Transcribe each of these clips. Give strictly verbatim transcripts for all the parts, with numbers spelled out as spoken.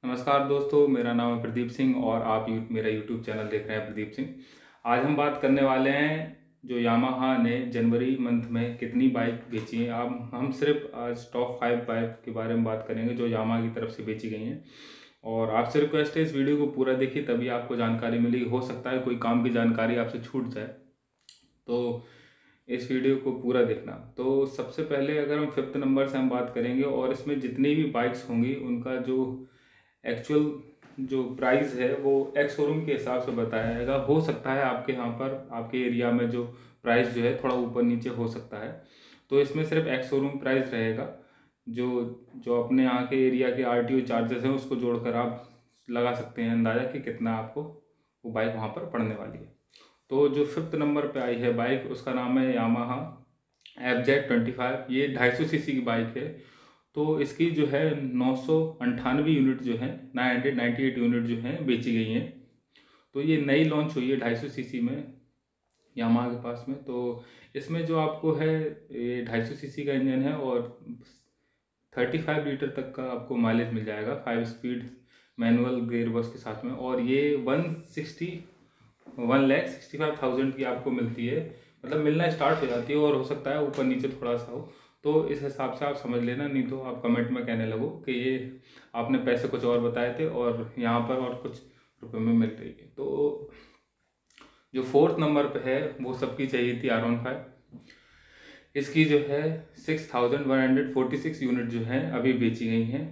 नमस्कार दोस्तों, मेरा नाम है प्रदीप सिंह और आप यू मेरा यूट्यूब चैनल देख रहे हैं प्रदीप सिंह। आज हम बात करने वाले हैं जो यामाहा ने जनवरी मंथ में कितनी बाइक बेची हैं। अब हम सिर्फ आज टॉप फाइव बाइक के बारे में बात करेंगे जो यामाहा की तरफ से बेची गई हैं। और आपसे रिक्वेस्ट है इस वीडियो को पूरा देखिए, तभी आपको जानकारी मिलेगी। हो सकता है कोई काम की जानकारी आपसे छूट जाए, तो इस वीडियो को पूरा देखना। तो सबसे पहले अगर हम फिफ्थ नंबर से हम बात करेंगे और इसमें जितनी भी बाइक्स होंगी उनका जो एक्चुअल जो प्राइस है वो एक्स शोरूम के हिसाब से बताया जाएगा। हो सकता है आपके यहाँ पर आपके एरिया में जो प्राइस जो है थोड़ा ऊपर नीचे हो सकता है, तो इसमें सिर्फ एक्स शोरूम प्राइस रहेगा। जो जो अपने यहाँ के एरिया के आरटीओ चार्जेस हैं उसको जोड़कर आप लगा सकते हैं अंदाज़ा कि कितना आपको वो बाइक वहाँ पर पड़ने वाली है। तो जो फिफ्थ नंबर पे आई है बाइक, उसका नाम है Yamaha F Z twenty five. ये ढाई सौ सी सी की बाइक है। तो इसकी जो है नौ सौ अंठानवे यूनिट जो है nine hundred ninety eight unit जो हैं बेची गई हैं। तो ये नई लॉन्च हुई है ढाई सौ सी सी में यामाहा के पास में। तो इसमें जो आपको है ये ढाई सौ सी सी का इंजन है और पैंतीस लीटर तक का आपको माइलेज मिल जाएगा, five speed manual gear box के साथ में। और ये one sixty one lakh sixty five thousand की आपको मिलती है, मतलब मिलना स्टार्ट हो जाती है। और हो सकता है ऊपर नीचे थोड़ा सा हो, तो इस हिसाब से आप समझ लेना, नहीं तो आप कमेंट में कहने लगो कि ये आपने पैसे कुछ और बताए थे और यहाँ पर और कुछ रुपए में मिल रही है। तो जो फोर्थ नंबर पे है वो सबकी चाहिए थी आर वन फाइव। इसकी जो है six thousand one hundred forty six unit जो है अभी बेची गई हैं।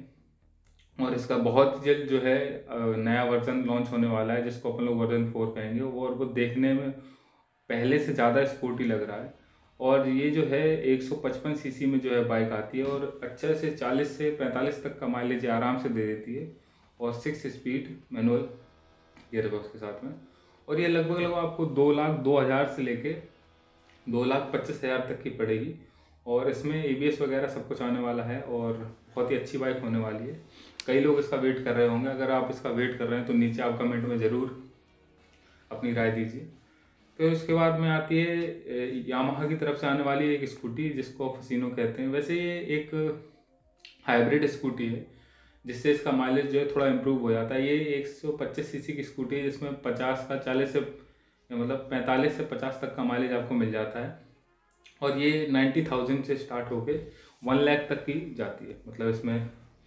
और इसका बहुत जल्द जो है नया वर्जन लॉन्च होने वाला है, जिसको अपन लोग वर्जन फोर कहेंगे। और वो देखने में पहले से ज़्यादा स्पोर्टी लग रहा है। और ये जो है एक सौ पचपन सीसी में जो है बाइक आती है और अच्छे से चालीस से पैंतालीस तक का माइलेज आराम से दे देती है। और six speed manual gear box के साथ में। और ये लगभग लगभग आपको दो लाख दो हज़ार से लेके दो लाख पच्चीस हज़ार तक की पड़ेगी। और इसमें ए बी एस वगैरह सब कुछ आने वाला है और बहुत ही अच्छी बाइक होने वाली है। कई लोग इसका वेट कर रहे होंगे। अगर आप इसका वेट कर रहे हैं तो नीचे आप कमेंट में ज़रूर अपनी राय दीजिए। फिर उसके बाद में आती है यामाहा की तरफ से आने वाली एक स्कूटी जिसको फसीनो कहते हैं। वैसे ये एक हाइब्रिड स्कूटी है जिससे इसका माइलेज जो है थोड़ा इम्प्रूव हो जाता है। ये एक सौ पच्चीस सीसी की स्कूटी है जिसमें पचास का चालीस से मतलब पैंतालीस से पचास तक का माइलेज आपको मिल जाता है। और ये नाइन्टी थाउजेंड से स्टार्ट होके वन लाख तक की जाती है। मतलब इसमें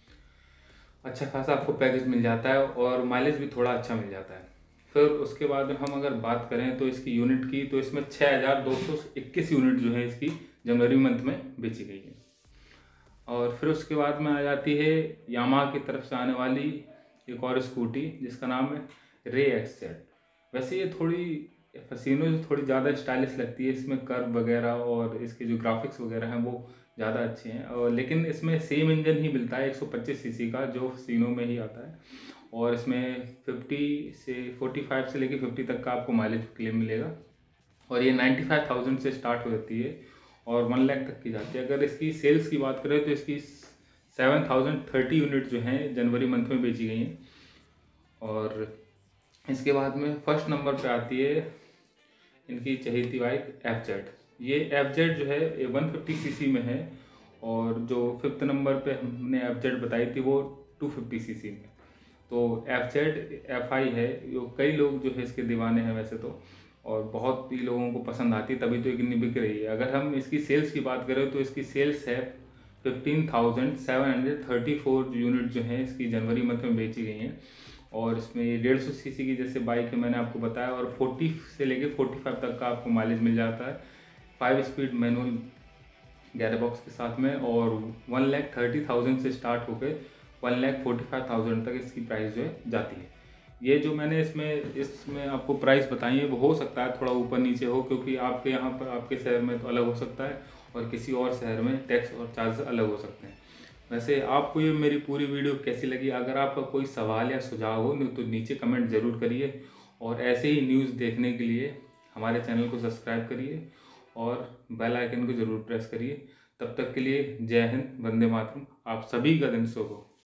अच्छा खासा आपको पैकेज मिल जाता है और माइलेज भी थोड़ा अच्छा मिल जाता है। फिर उसके बाद हम अगर बात करें तो इसकी यूनिट की, तो इसमें छः हज़ार दो सौ इक्कीस यूनिट जो है इसकी जनवरी मंथ में बेची गई है। और फिर उसके बाद में आ जाती है यामाहा की तरफ से आने वाली एक और स्कूटी जिसका नाम है रे एक्स जेड। वैसे ये थोड़ी फसीनो जो थोड़ी ज़्यादा स्टाइलिश लगती है। इसमें कर्व वगैरह और इसके जो ग्राफिक्स वगैरह हैं वो ज़्यादा अच्छे हैं। और लेकिन इसमें सेम इंजन ही मिलता है एक सौ पच्चीस सीसी का जो फसीनो में ही आता है। और इसमें पचास से पैंतालीस से लेके पचास तक का आपको माइलेज क्लेम मिलेगा। और ये पचानवे हज़ार से स्टार्ट हो जाती है और वन लाख तक की जाती है। अगर इसकी सेल्स की बात करें तो इसकी सेवन थाउजेंड थर्टी यूनिट जो हैं जनवरी मंथ में बेची गई हैं। और इसके बाद में फर्स्ट नंबर पे आती है इनकी चाहिए थी बाइक एफ जेड। ये एफ जेड जो है ये वन फिफ्टी सीसी में है। और जो फिफ्थ नंबर पे हमने एफ जेड बताई थी वो टू फिफ्टी सीसी में। तो एफ जेड एफ आई है, जो कई लोग जो है इसके दीवाने हैं वैसे तो, और बहुत ही लोगों को पसंद आती है, तभी तो इतनी बिक रही है। अगर हम इसकी सेल्स की बात करें तो इसकी सेल्स है fifteen thousand seven hundred thirty four unit जो है इसकी जनवरी मंथ में बेची गई हैं। और इसमें ये डेढ़ सौ सी सी की जैसे बाइक है मैंने आपको बताया। और फोर्टी से लेके फोर्टी फाइव तक का आपको माइलेज मिल जाता है, five speed manual gear box के साथ में। और वन लैख थर्टी थाउजेंड से स्टार्ट होकर one lakh forty five thousand तक इसकी प्राइस जो है जाती है। ये जो मैंने इसमें इसमें आपको प्राइस बताई है वो हो सकता है थोड़ा ऊपर नीचे हो, क्योंकि आपके यहाँ पर आपके शहर में तो अलग हो सकता है और किसी और शहर में टैक्स और चार्ज अलग हो सकते हैं। वैसे आपको ये मेरी पूरी वीडियो कैसी लगी? अगर आपका कोई सवाल या सुझाव हो तो नीचे कमेंट ज़रूर करिए। और ऐसे ही न्यूज़ देखने के लिए हमारे चैनल को सब्सक्राइब करिए और बेल आइकन को ज़रूर प्रेस करिए। तब तक के लिए जय हिंद, वंदे मातरम। आप सभी का दिन शुभ हो।